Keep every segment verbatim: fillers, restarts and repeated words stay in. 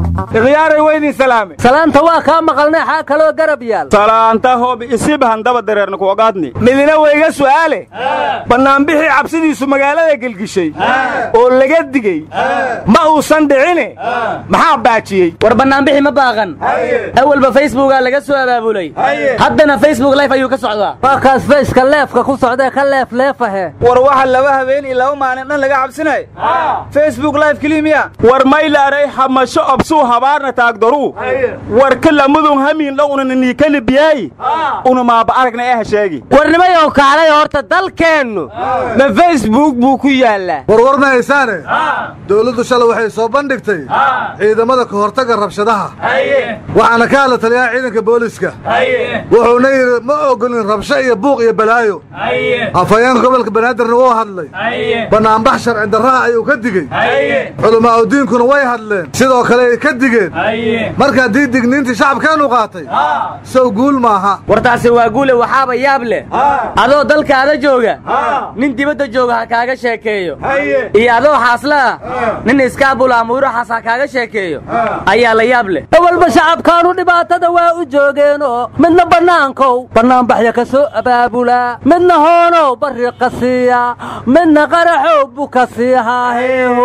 غياري ويدي سلامي سلامته واكا مقلنا حاكا لو قرب يال سلامته هو بإسيبها اندبا دريرنك وقادني مدينة ويغا سؤالي بنام بيحي عبسدي سو مقالة يقلقشي واللي قدقي ما هو صندعيني محاب باتشي وربنام بيحي مباغن اول بفيسبوك قال لك سؤال ابو لي حدنا فيسبوك لايف ايو كسعدا واكاس فيس كلاف كو سعدا كلاف ليفه وروح لبها بين الا وما ان لغا عبسناي فيسبوك لايف كليميا ور مايلا ري حمشو ابسو هبارنا تاقدرو ور كل مدن همين لو ان ني كل بياي una ma ba aragna ee sheegi warnimayo kaalay horta dalkeenu ma Facebook buu ku yaala warwar ma haysaane dawladdu shalay waxay soo bandhigtay ciidamada ka hortaga rabshadaha waxaana ka la taliyaa ciidanka booliska wuxuuna yiri ma ogolin rabsho iyo buuq iyo balaayo afayaan gobolka banaadirna oo hadlay banaan baxshar inda raa ayuu ka digay culamaa u diinkuna way hadleen sidoo kale ay ka digeen marka diidigniintii shacabkeenu qaatay soo guul maaha wartaasi waa guule waxaaba yaab leh adoo dalkaada jooga nin dibadda jooga ha kaaga sheekeeyo iyo adoo xaasla nin iskaabul amuuro xaasa kaaga sheekeeyo ayaa la yaab leh awalba shacabkaanu dhibaatada waa u joogeen oo midna banaankow banaan baxya ka soo abaabula midna hoono bari qasiya midna qaraxo bukasiha heeho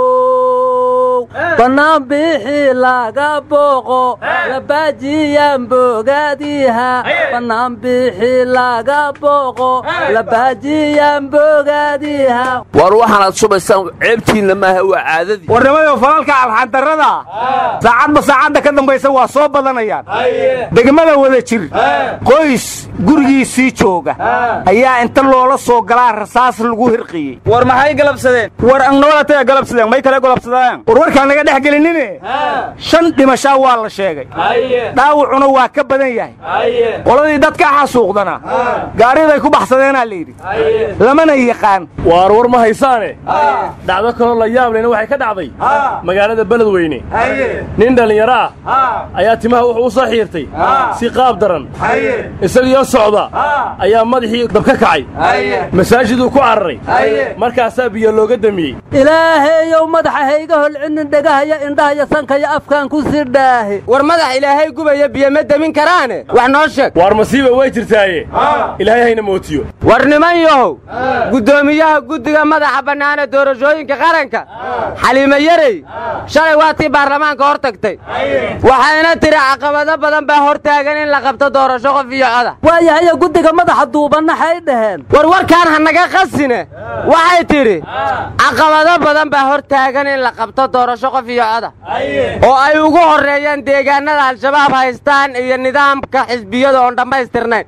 banaan bixi laga booqo la baajiyaan bogaadiha banaan bixi laga booqo la baajiyaan bogaadiha war waxaad subaysan ceebtiina ma aha waa caadadi warnimada falaalka alxan darada saacadba saacada ka dambaysa waa soo badanayaan degmada wada jir qoys gurigiisii jooga ayaa inta loola soo galaa rasaas lagu hirqiyay war maxay galabsadeen war aan noolata galabsadeen may kale galabsadeen war warka naga dhex gelinine shan dhimasho waa la sheegay dhaawacuna waa ka badan yahay qoladii dadka xasuuqdana gaariday ku baxsadeenaa leeydi lamana yaqaan war war ma haysaane dhacdo kale la yaab leh waxay ka dhacday magaalada Beledweyne nin dhalinyaro ah ayaa timaha wuxuu u soo xiirtay si qaab daran isagoo socda ayaa madaxii dab ka kacay masaajidku ku cararay markaas biyo looga damiyay ilaahay madaxa hayga holcin dhagahaya indhaha sanka afkaan ku sirdaahay war madax ilaahay gubaya biyo ma damin karaane wax noo sheeg war masiiba way jirtaaye ilaahay hayna mootiyo war niman yahow gudoomiyaha guddiga madaxa banaana doorashooyinka qaranka Xaliima Yarey shalay waatii baarlamaanka hor tagtay waxayna tiri caqabado badan baa hor taagan in la qabto doorasho qof iyo cod waayahay guddiga madaxa duuban waxay dhaheen war warkaan hanaga qasine waxay tiri caqabado badan baa hor taagan in la qabto doorasho qof iyo cod oo ay ugu horeeyaan deegaanada al-shabaab haystaan iyo nidaamka xisbiyada oo dhamaystirnay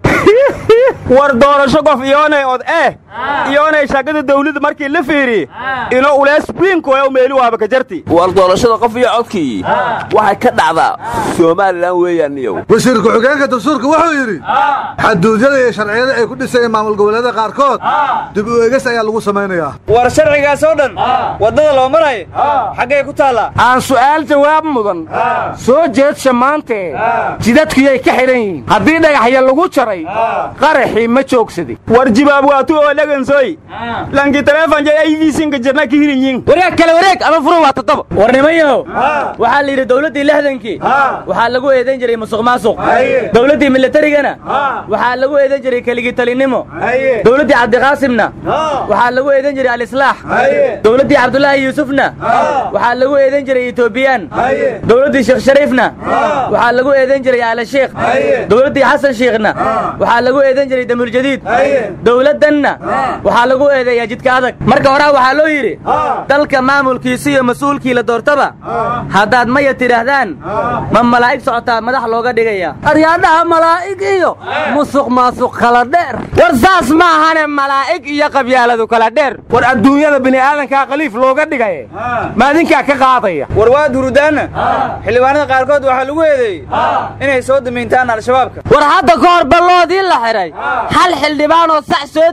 war doorasho qof iyoonay od eh iyoonay shaqada dawladda markii la fiiri inoo ulees wiinko ay meeli waaba ka jarti war doorashada qof iyo codkii waxay ka dhacdaa Soomaaliland weeyaan iyo wasiirka xogeenka dastuurka wuxuu yiri xuduudyada iyo sharciyada ay ku dhisayeen maamul goboleedyada qaarkood dib u eegis ayaa lagu sameeyaa war sharcigaas oo dhan wadada loo maray xagee ku taala aan su'aal jawaab mudan soo jeedsha maanta jidadkii ay ka xiran yihiin hadii dhagaxya lagu jaray qaraxi ma joogsaday war jibaab waatu oo lagan sooy langi telefoon jay ay viisinka jirna ka hirin wareeg kale wareeg ama furo waa toddoba warnimayo waxa la yiri dawladii lixdankii waxa lagu eedan jiray musuqmaasuq dawladii militarigana waxa lagu eedan jiray kaligi talinimo dawladii Cabdi Qaasimna waxa lagu eedan jiray al-islaax dawladii Cabdullaahi Yuusufna waxa lagu eedan jiray Ethiopian dawladii Sheekh Shariifna waxa lagu eedan jiray Al Sheekh dawladii Xasan Sheekhna waxa lagu eedan jiray Damul Jadiid dawladanna waxa lagu eedeeyaa jidka adag marka hore waxa loo yiri dalka maamulkiisa iyo mas'uulkii la doortaba hadaad ma yiraahdaan ma malaa'ig socota madax looga dhigaya aryaadaha malaa'ig iyo musuq maasuq kala dheer war saas ma ahane malaa'ig iyo qabyaaladu kala dheer war adduunyada bini aadanka qaliif looga dhigay maadinka ka qaadaya war waa durudaana xilwaanada qaarkood waxa lagu eedeeyay inay soo dameyntaan al-shabaabka war hadda ka hor baloodii la xiray hal xildhibaan oo sax soo daayay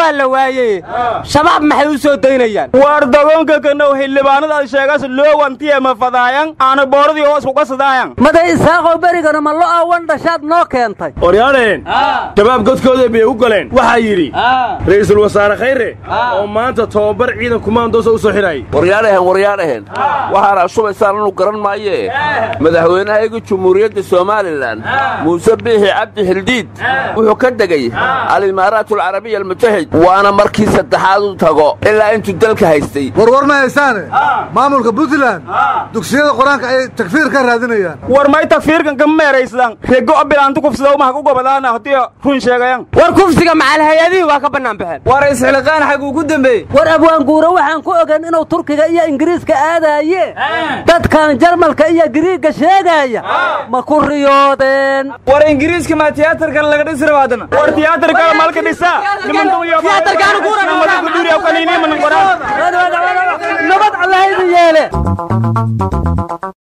waa la waayey shabaab maxay u soo daynayaan war dagoonka kanow xildhibaanada sheegas loo wantiye ma fadaayan aana booradii hoos ku qasadaayan maday isaaqow berigana ma lo awan dhashaad noo keentay oryaaleen shabaab godkooda bay u galeen waxaa yidhi ra'iisul wasaare khayre oo maanta tababar ciidan kumaandoosa u soo xidhay waryaalahen waryaalahen waxaana shubaysaan anu garan maaye madaxweynahayga jumhuuriyadda somalilan muuse biixi cabdi xildhiid wuxuu ka degay alimaaraat alcarabiya almutahid waana markii saddexaad u tago ilaa intuu dalka haystay warwar ma haysaane maamulka puntland dugsiyada qur-aanka ay takfiir ka raadinayaan war may takfiirkan ka meeraysdan rego bilaantu kufsada uma ku gobolaana hadii run sheegayan war kufsiga macal hay'adii waa ka banaan baxeen war isxilqaan xaq uu ku dambeeyay war abwaan guura waxaan ku ogaan inuu turkiga iyo ingiriiska aadaye dadkan jarmalka iyo giriiga sheegaya ma ku riyoodeen war ingiriiska ma tiyaatarka laga dhisi rabaadana war tiyaatarka malka dhisa niman dumiyo tiyaatarka guura niman ku duuriyo kaliini man qoraan nabad allah idin yeele